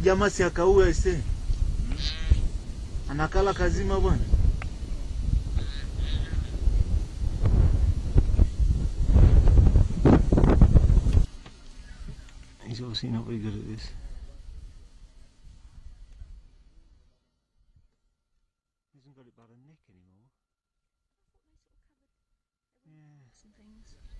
jamaa si akaua ese. Anakala kazima bwana. He's obviously not very good at this. He hasn't got it by the neck anymore. I thought they sort of covered some things.